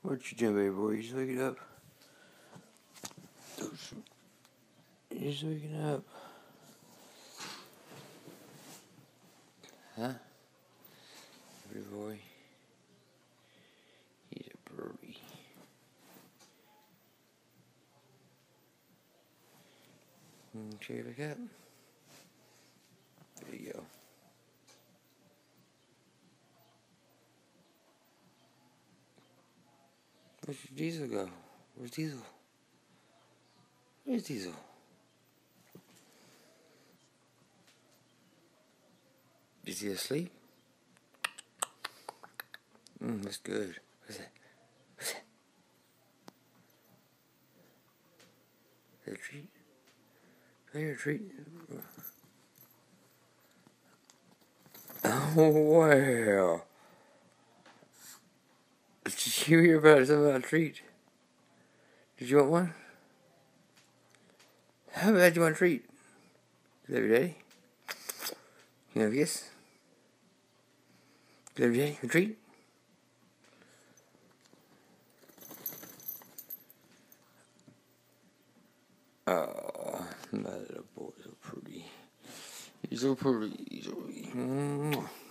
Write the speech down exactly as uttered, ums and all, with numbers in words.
What you doing, baby boy? You just waking up? You just waking up? Huh? Baby boy? He's a birdie. Okay, wake up. There you go. Where's Diesel go? Where's Diesel? Where's Diesel? Is he asleep? Mmm, that's good. What's that? What's that? Is that a treat? Do I hear a treat? Oh, wow. Did you hear about something about a treat? Did you want one? How bad do you want a treat? Is that your daddy? Can you have a kiss? Is that your daddy? A treat? Oh, my little boy, so pretty. He's so pretty. He's so pretty.